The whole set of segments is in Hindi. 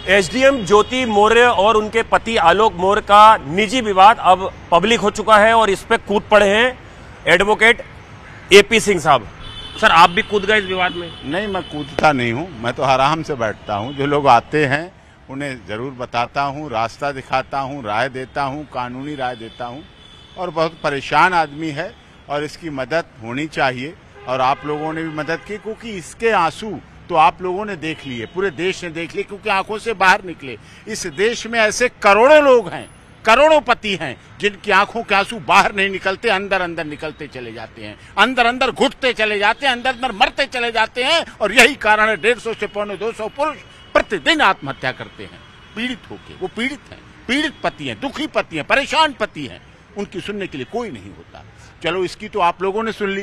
एसडीएम ज्योति मौर्य और उनके पति आलोक मौर्य का निजी विवाद अब पब्लिक हो चुका है और इस पे कूद पड़े हैं एडवोकेट एपी सिंह साहब। सर, आप भी कूद गए इस विवाद में? नहीं, मैं कूदता नहीं हूं, मैं तो आराम से बैठता हूं। जो लोग आते हैं उन्हें जरूर बताता हूं, रास्ता दिखाता हूं, राय देता हूं, कानूनी राय देता हूं। और बहुत परेशान आदमी है और इसकी मदद होनी चाहिए और आप लोगों ने भी मदद की, क्योंकि इसके आंसू तो आप लोगों ने देख लिए, पूरे देश ने देख लिए, क्योंकि आंखों से बाहर निकले। इस देश में ऐसे करोड़ों लोग हैं, करोड़ों पति हैं जिनकी आंखों के आंसू बाहर नहीं निकलते, अंदर अंदर निकलते चले जाते हैं, अंदर अंदर घुटते चले जाते हैं, अंदर अंदर मरते चले जाते हैं। और यही कारण है 150 से 200 पुरुष प्रतिदिन आत्महत्या करते हैं पीड़ित होके। वो पीड़ित हैं, पीड़ित पति हैं, दुखी पति हैं, परेशान पति हैं, उनकी सुनने के लिए कोई नहीं होता। चलो, इसकी तो आप लोगों ने सुन ली,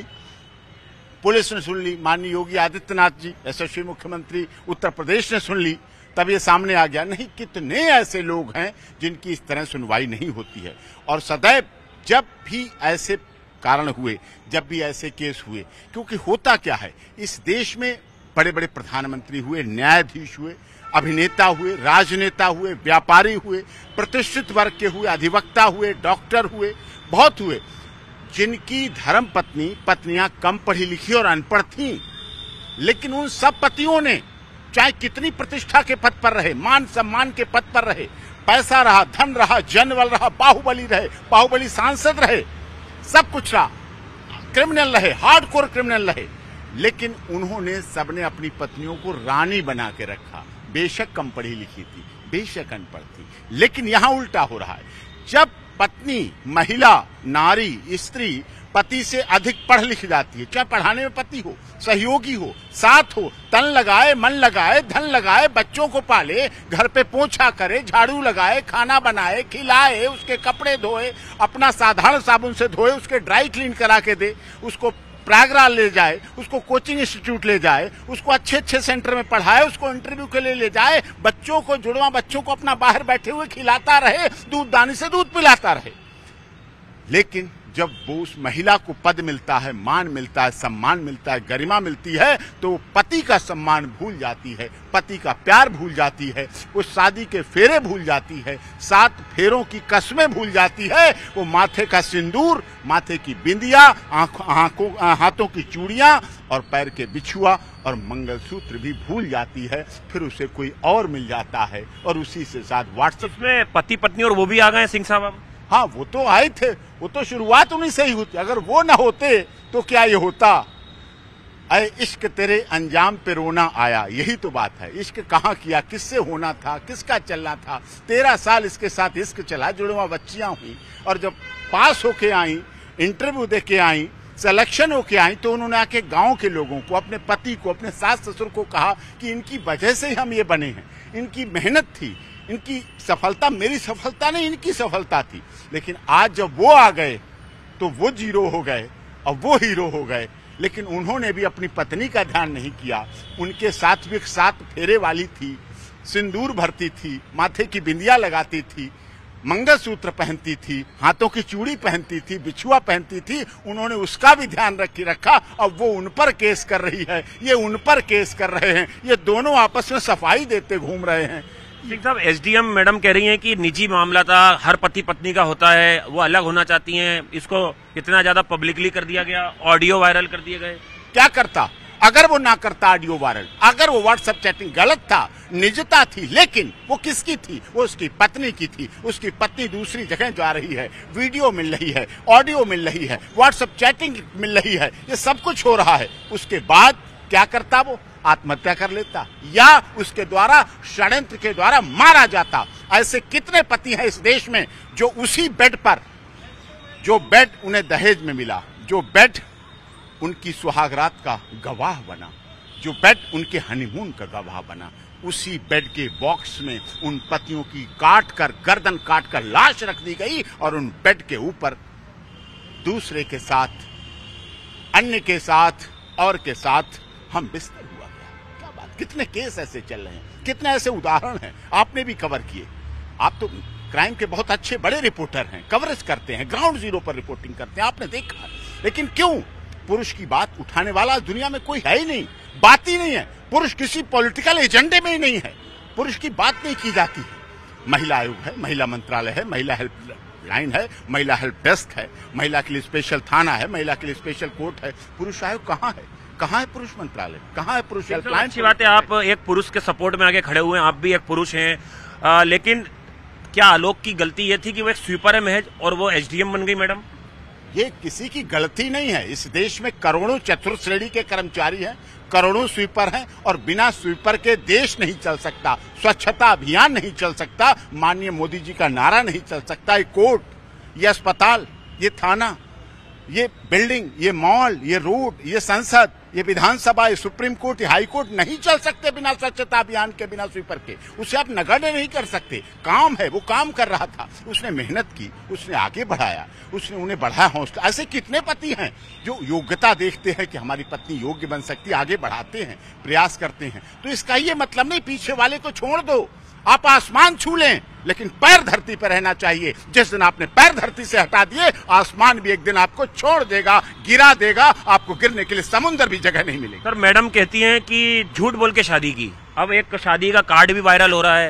पुलिस ने सुन ली, माननीय योगी आदित्यनाथ जी यशस्वी मुख्यमंत्री उत्तर प्रदेश ने सुन ली, तब ये सामने आ गया। नहीं, कितने ऐसे लोग हैं जिनकी इस तरह सुनवाई नहीं होती है। और सदैव जब भी ऐसे कारण हुए, जब भी ऐसे केस हुए, क्योंकि होता क्या है, इस देश में बड़े बड़े प्रधानमंत्री हुए, न्यायाधीश हुए, अभिनेता हुए, राजनेता हुए, व्यापारी हुए, प्रतिष्ठित वर्ग के हुए, अधिवक्ता हुए, डॉक्टर हुए, बहुत हुए, जिनकी धर्म पत्नियां कम पढ़ी लिखी और अनपढ़ थीं, लेकिन उन सब पतियों ने चाहे कितनी प्रतिष्ठा के पद पर रहे, मान सम्मान के पद पर रहे, पैसा रहा, धन रहा, जनबल रहा, बाहुबली रहे, बाहुबली सांसद रहे, सब कुछ रहा, क्रिमिनल रहे, हार्डकोर क्रिमिनल रहे, लेकिन उन्होंने सबने अपनी पत्नियों को रानी बना के रखा। बेशक कम पढ़ी लिखी थी, बेशक अनपढ़ थी, लेकिन यहां उल्टा हो रहा है। जब पत्नी, महिला, नारी, स्त्री पति से अधिक पढ़ लिख जाती है, चाहे पढ़ाने में पति हो, सहयोगी हो, साथ हो, तन लगाए, मन लगाए, धन लगाए, बच्चों को पाले, घर पे पोछा करे, झाड़ू लगाए, खाना बनाए, खिलाए, उसके कपड़े धोए, अपना साधारण साबुन से धोए, उसके ड्राई क्लीन करा के दे, उसको प्रयागराज ले जाए, उसको कोचिंग इंस्टीट्यूट ले जाए, उसको अच्छे अच्छे सेंटर में पढ़ाए, उसको इंटरव्यू के लिए ले जाए, बच्चों को, जुड़वा बच्चों को अपना बाहर बैठे हुए खिलाता रहे, दूध दानी से दूध पिलाता रहे। लेकिन जब वो उस महिला को पद मिलता है, मान मिलता है, सम्मान मिलता है, गरिमा मिलती है, तो पति का सम्मान भूल जाती है, पति का प्यार भूल जाती है, वो शादी के फेरे भूल जाती है, 7 फेरों की कसमें भूल जाती है, वो माथे का सिंदूर, माथे की बिंदिया, हाथों की चूड़ियां और पैर के बिछुआ और मंगलसूत्र भी भूल जाती है। फिर उसे कोई और मिल जाता है और उसी से साथ व्हाट्सएप में पति पत्नी और वो भी आ गए सिंह साहब। हाँ, वो तो आए थे, वो तो शुरुआत उन्हीं से ही होती। अगर वो ना होते तो क्या ये होता? अरे इश्क तेरे अंजाम पे रोना आया, यही तो बात है। इश्क कहाँ किया, किससे होना था, किसका चलना था। 13 साल इसके साथ इश्क चला, जुड़वा बच्चियां हुई, और जब पास होके आई, इंटरव्यू दे के आई, सिलेक्शन होके आई, तो उन्होंने आके गांव के लोगों को, अपने पति को, अपने सास ससुर को कहा कि इनकी वजह से ही हम ये बने हैं, इनकी मेहनत थी, इनकी सफलता मेरी सफलता नहीं, इनकी सफलता थी। लेकिन आज जब वो आ गए तो वो जीरो हो गए और वो हीरो हो गए। लेकिन उन्होंने भी अपनी पत्नी का ध्यान नहीं किया। उनके साथ भी 7 फेरे वाली थी, सिंदूर भरती थी, माथे की बिंदिया लगाती थी, मंगलसूत्र पहनती थी, हाथों की चूड़ी पहनती थी, बिछुआ पहनती थी। उन्होंने उसका भी ध्यान रखा। अब वो उन पर केस कर रही है, ये उन पर केस कर रहे हैं, ये दोनों आपस में सफाई देते घूम रहे हैं। सिंह साहब, एसडीएम मैडम कह रही हैं कि निजी मामला था, हर पति पत्नी का होता है, वो अलग होना चाहती हैं। इसको इतना ज्यादा पब्लिकली कर दिया गया, ऑडियो वायरल कर दिए गए। क्या करता अगर वो ना करता ऑडियो वायरल? अगर वो व्हाट्सएप चैटिंग गलत था, निजता थी, लेकिन वो किसकी थी? वो उसकी पत्नी की थी। उसकी पत्नी दूसरी जगह जा रही है, वीडियो मिल रही है, ऑडियो मिल रही है, व्हाट्सएप चैटिंग मिल रही है, ये सब कुछ हो रहा है। उसके बाद क्या करता? वो आत्महत्या कर लेता या उसके द्वारा, षड्यंत्र के द्वारा मारा जाता। ऐसे कितने पति हैं इस देश में जो उसी बेड पर, जो बेड उन्हें दहेज में मिला, जो बेड उनकी सुहागरात का गवाह बना, जो बेड उनके हनीमून का गवाह बना, उसी बेड के बॉक्स में उन पतियों की गर्दन काट कर लाश रख दी गई और उन बेड के ऊपर दूसरे के साथ, अन्य के साथ और के साथ हम बिस्तर हुआ गया। क्या बात! कितने केस ऐसे चल रहे हैं, कितने ऐसे उदाहरण हैं, आपने भी कवर किए। आप तो क्राइम के बहुत अच्छे बड़े रिपोर्टर हैं, कवरेज करते हैं, ग्राउंड जीरो पर रिपोर्टिंग करते हैं, आपने देखा। लेकिन क्यों पुरुष की बात उठाने वाला दुनिया में कोई है ही नहीं, बात ही नहीं है। पुरुष किसी पॉलिटिकल एजेंडे में ही नहीं है। पुरुष की बात नहीं की जाती है। महिला आयोग है, महिला मंत्रालय है, महिला हेल्पलाइन है, महिला हेल्प डेस्क है, महिला के लिए स्पेशल थाना है, महिला के लिए स्पेशल कोर्ट है। पुरुष आयोग कहाँ है? कहाँ है पुरुष मंत्रालय? कहाँ है पुरुष हेल्पलाइन? अच्छी बात है, आप एक पुरुष के सपोर्ट में आगे खड़े हुए हैं, आप भी एक पुरुष हैं, लेकिन क्या आलोक की गलती ये थी कि वो एक स्वीपर है महज और वो एसडीएम बन गई मैडम? ये किसी की गलती नहीं है। इस देश में करोड़ों चतुर्थ श्रेणी के कर्मचारी हैं, करोड़ों स्वीपर हैं, और बिना स्वीपर के देश नहीं चल सकता, स्वच्छता अभियान नहीं चल सकता, माननीय मोदी जी का नारा नहीं चल सकता। ये कोर्ट, ये अस्पताल, ये थाना, ये बिल्डिंग, ये मॉल, ये रोड, ये संसद, ये विधानसभा, ये सुप्रीम कोर्ट, ये हाई कोर्ट नहीं चल सकते बिना स्वच्छता अभियान के, बिना स्वीपर के। उसे आप नगण्य नहीं कर सकते। काम है, वो काम कर रहा था, उसने मेहनत की, उसने आगे बढ़ाया, उसने उन्हें बढ़ाया हौसला। ऐसे कितने पति हैं जो योग्यता देखते हैं कि हमारी पत्नी योग्य बन सकती है, आगे बढ़ाते हैं, प्रयास करते हैं। तो इसका ये मतलब नहीं पीछे वाले को छोड़ दो, आप आसमान छू लें, लेकिन पैर धरती पर रहना चाहिए। जिस दिन आपने पैर धरती से हटा दिए, आसमान भी एक दिन आपको छोड़ देगा, गिरा देगा, आपको गिरने के लिए समुद्र भी जगह नहीं मिलेगी। सर, मैडम कहती हैं कि झूठ बोल के शादी की, अब एक शादी का कार्ड भी वायरल हो रहा है।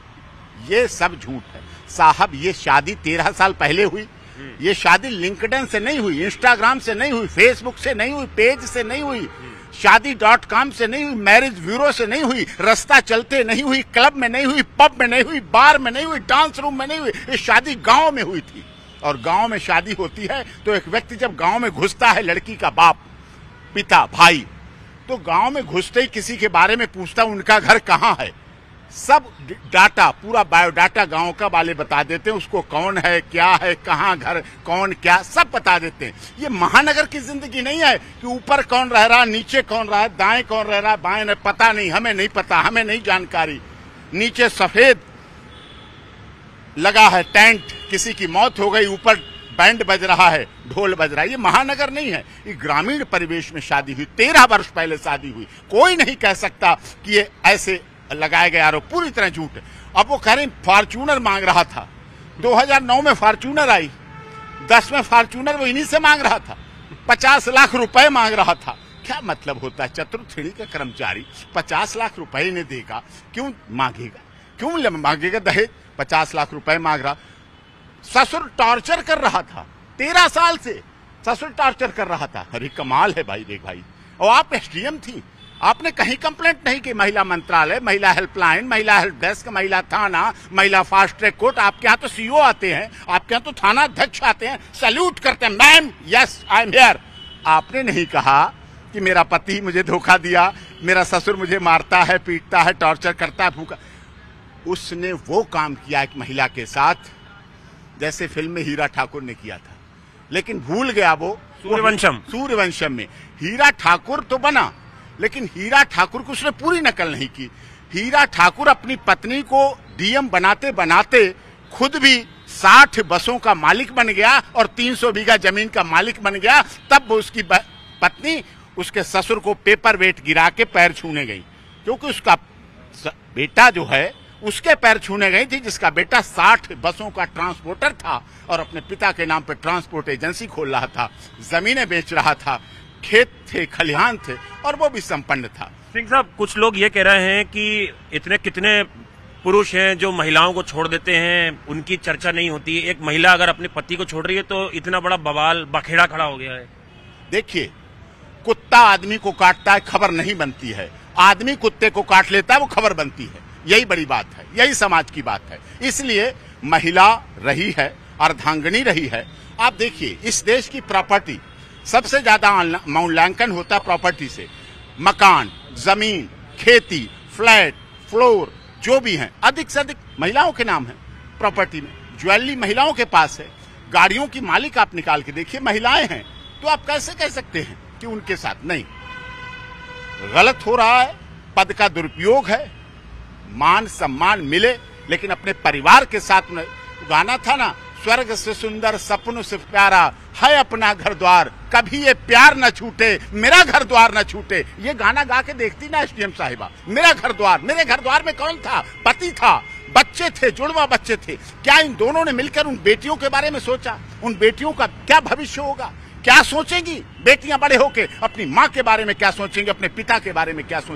ये सब झूठ है साहब। ये शादी 13 साल पहले हुई। ये शादी लिंक्डइन से नहीं हुई, इंस्टाग्राम से नहीं हुई, फेसबुक से नहीं हुई, पेज से नहीं हुई, शादी.com से नहीं हुई, मैरिज ब्यूरो से नहीं हुई, रास्ता चलते नहीं हुई, क्लब में नहीं हुई, पब में नहीं हुई, बार में नहीं हुई, डांस रूम में नहीं हुई। ये शादी गांव में हुई थी। और गांव में शादी होती है तो एक व्यक्ति जब गांव में घुसता है, लड़की का बाप, पिता, भाई, तो गांव में घुसते ही किसी के बारे में पूछता उनका घर कहाँ है। सब डाटा, पूरा बायोडाटा गांव का वाले बता देते हैं, उसको कौन है, क्या है, कहाँ घर, कौन क्या, सब बता देते हैं। ये महानगर की जिंदगी नहीं है कि ऊपर कौन रह रहा, नीचे कौन रहा है, दाएं कौन रह रहा, बाएं नहीं, पता नहीं, हमें नहीं पता, हमें नहीं जानकारी। नीचे सफेद लगा है टेंट, किसी की मौत हो गई, ऊपर बैंड बज रहा है, ढोल बज रहा है। ये महानगर नहीं है, ये ग्रामीण परिवेश में शादी हुई, 13 वर्ष पहले शादी हुई। कोई नहीं कह सकता कि ये ऐसे लगाए गए आरोप पूरी तरह झूठ है। अब वो कह रहे फॉर्च्यूनर मांग रहा था, 2009 में फॉर्च्यूनर आई, 10 में फॉर्च्यूनर वो इन्हीं से मांग रहा था, 50 लाख रुपए मांग रहा था। क्या मतलब होता है? चतुर्थ श्रेणी का कर्मचारी 50 लाख रुपए इन्हें देगा, क्यों मांगेगा, क्यों मांगेगा दहेज? 50 लाख रुपए मांग रहा। ससुर टॉर्चर कर रहा था, 13 साल से ससुर टॉर्चर कर रहा था। अरे कमाल है भाई, देख भाई। और आप एसडीएम थी, आपने कहीं कंप्लेंट नहीं की। महिला मंत्रालय, महिला हेल्पलाइन, महिला हेल्प डेस्क, महिला थाना, महिला फास्ट ट्रैक कोर्ट। आपके यहाँ तो सीओ आते हैं, आपके यहाँ तो थाना अध्यक्ष आते हैं, सैल्यूट करते हैं, ma'am yes I am here. आपने नहीं कहा कि मेरा पति मुझे धोखा दिया, मेरा ससुर मुझे मारता है, पीटता है, टॉर्चर करता है, भूखा। उसने वो काम किया एक महिला के साथ जैसे फिल्म में हीरा ठाकुर ने किया था, लेकिन भूल गया वो सूर्यवंशम में। हीरा ठाकुर तो बना, लेकिन हीरा ठाकुर को उसने पूरी नकल नहीं की। हीरा ठाकुर अपनी पत्नी को डीएम बनाते बनाते खुद भी 60 बसों का मालिक बन गया और 300 बीघा जमीन का मालिक बन गया। तब वो उसकी पत्नी उसके ससुर को पेपर वेट गिरा के पैर छूने गई, क्योंकि उसका बेटा जो है उसके पैर छूने गई थी, जिसका बेटा 60 बसों का ट्रांसपोर्टर था और अपने पिता के नाम पे ट्रांसपोर्ट एजेंसी खोल रहा था, जमीनें बेच रहा था, खेत थे, खलिहान थे, और वो भी संपन्न था। सिंह साहब, कुछ लोग ये कह रहे हैं कि इतने कितने पुरुष हैं जो महिलाओं को छोड़ देते हैं, उनकी चर्चा नहीं होती। एक महिला अगर अपने पति को छोड़ रही है तो इतना बड़ा बवाल, बखेड़ा खड़ा हो गया है। देखिए, कुत्ता आदमी को काटता है, खबर नहीं बनती है। आदमी कुत्ते को काट लेता है, वो खबर बनती है। यही बड़ी बात है, यही समाज की बात है। इसलिए महिला रही है, अर्धांगिनी रही है। आप देखिए, इस देश की प्रॉपर्टी सबसे ज्यादा मूल्यांकन होता है प्रॉपर्टी से। मकान, जमीन, खेती, फ्लैट, फ्लोर जो भी हैं, अधिक से अधिक महिलाओं के नाम है प्रॉपर्टी में। ज्वेलरी महिलाओं के पास है, गाड़ियों की मालिक आप निकाल के देखिए महिलाएं हैं। तो आप कैसे कह सकते हैं कि उनके साथ नहीं? गलत हो रहा है, पद का दुरुपयोग है। मान सम्मान मिले, लेकिन अपने परिवार के साथ में। गाना था ना, स्वर्ग से सुंदर सपनों से प्यारा है अपना घर द्वार, कभी ये प्यार न छूटे, मेरा घर द्वार न छूटे। ये गाना गा के देखती ना एसडीएम साहिबा, मेरा घर द्वार। मेरे घर द्वार में कौन था? पति था, बच्चे थे, जुड़वा बच्चे थे। क्या इन दोनों ने मिलकर उन बेटियों के बारे में सोचा? उन बेटियों का क्या भविष्य होगा? क्या सोचेंगी बेटियां बड़े होके? अपनी माँ के बारे में क्या सोचेंगी? अपने पिता के बारे में क्या सोचेंगी?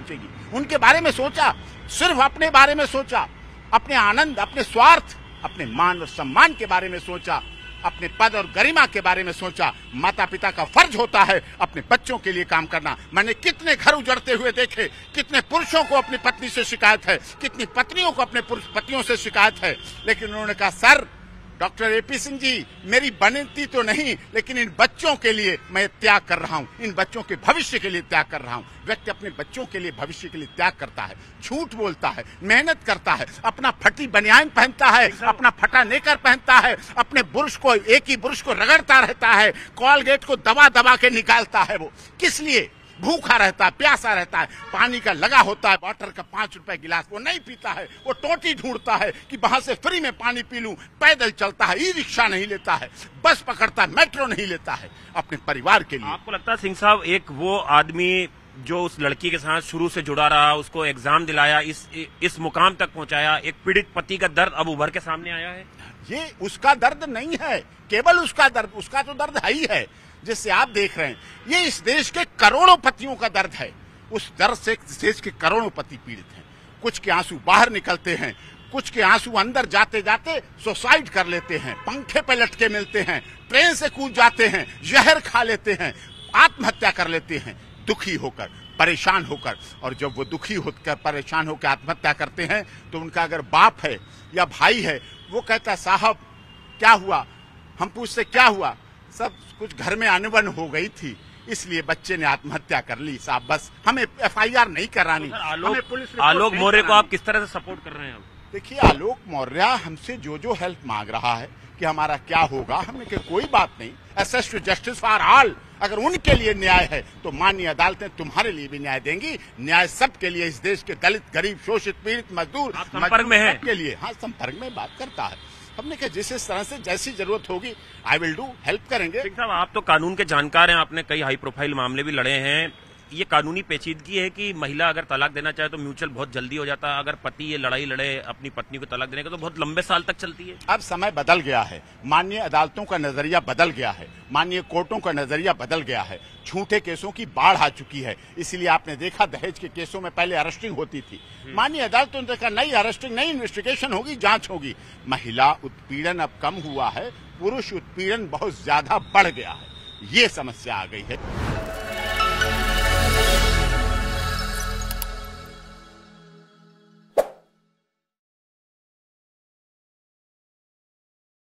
उनके बारे में सोचा, सिर्फ अपने बारे में सोचा, अपने आनंद, अपने स्वार्थ, अपने मान और सम्मान के बारे में सोचा, अपने पद और गरिमा के बारे में सोचा। माता पिता का फर्ज होता है अपने बच्चों के लिए काम करना। मैंने कितने घर उजड़ते हुए देखे, कितने पुरुषों को अपनी पत्नी से शिकायत है, कितनी पत्नियों को अपने पतियों से शिकायत है, लेकिन उन्होंने कहा sir doctor A P Singh ji, मेरी बनती तो नहीं, लेकिन इन बच्चों के लिए मैं त्याग कर रहा हूं, इन बच्चों के भविष्य के लिए त्याग कर रहा हूं। व्यक्ति अपने बच्चों के लिए, भविष्य के लिए त्याग करता है, झूठ बोलता है, मेहनत करता है, अपना फटी बनियान पहनता है, अपना फटा नेकर पहनता है, अपने बुरुश को, एक ही बुरुश को रगड़ता रहता है, कॉलगेट को दबा दबा के निकालता है। वो किस लिए? भूखा रहता है, प्यासा रहता है, पानी का लगा होता है, वाटर का 5 रुपए गिलास वो नहीं पीता है, वो टोटी ढूंढता है कि वहां से फ्री में पानी पी लूं। पैदल चलता है, ई रिक्शा नहीं लेता है, बस पकड़ता है, मेट्रो नहीं लेता है अपने परिवार के लिए। आपको लगता है सिंह साहब, एक वो आदमी जो उस लड़की के साथ शुरू से जुड़ा रहा, उसको एग्जाम दिलाया, इस मुकाम तक पहुंचाया, एक पीड़ित पति का दर्द अब उभर के सामने आया है? ये उसका दर्द नहीं है, केवल उसका दर्द, उसका तो दर्द है ही है जिससे आप देख रहे हैं। ये इस देश के करोड़ों पतियों का दर्द है। उस दर्द से इस देश के करोड़ों पति पीड़ित हैं। कुछ के आंसू बाहर निकलते हैं, कुछ के आंसू अंदर जाते जाते सुसाइड कर लेते हैं, पंखे पे लटके मिलते हैं, ट्रेन से कूद जाते हैं, जहर खा लेते हैं, आत्महत्या कर लेते हैं, दुखी होकर, परेशान होकर। और जब वो दुखी होकर, परेशान होकर आत्महत्या करते हैं तो उनका अगर बाप है या भाई है, वो कहता साहब क्या हुआ? हम पूछते क्या हुआ? सब कुछ घर में अनबन हो गई थी, इसलिए बच्चे ने आत्महत्या कर ली साहब, बस हमें FIR नहीं करानी। तो हमें पुलिस आलोक मौर्य को आप किस तरह से सपोर्ट कर रहे हैं? देखिए, आलोक मौर्य हमसे जो हेल्प मांग रहा है कि हमारा क्या होगा, हमने कहा कोई बात नहीं, access to justice for all. अगर उनके लिए न्याय है तो माननीय अदालतें तुम्हारे लिए भी न्याय देंगी। न्याय सबके लिए, इस देश के दलित, गरीब, शोषित, पीड़ित, मजदूर, संपर्क में है के लिए। हाँ, संपर्क में बात करता है। हमने कहा जिस तरह से जैसी जरूरत होगी आई विल डू, हेल्प करेंगे। सिंह साहब, आप तो कानून के जानकार हैं, आपने कई हाई प्रोफाइल मामले भी लड़े हैं। ये कानूनी पेचीदगी है कि महिला अगर तलाक देना चाहे तो म्यूचुअल बहुत जल्दी हो जाता है, अगर पति ये लड़ाई लड़े अपनी पत्नी को तलाक देने का तो बहुत लंबे साल तक चलती है। अब समय बदल गया है, माननीय अदालतों का नजरिया बदल गया है, माननीय कोर्टों का नजरिया बदल गया है। झूठे केसों की बाढ़ आ चुकी है, इसलिए आपने देखा दहेज के केसों में पहले अरेस्टिंग होती थी। माननीय अदालतों ने देखा नई अरेस्टिंग, नई इन्वेस्टिगेशन होगी, जांच होगी। महिला उत्पीड़न अब कम हुआ है, पुरुष उत्पीड़न बहुत ज्यादा बढ़ गया है, ये समस्या आ गई है।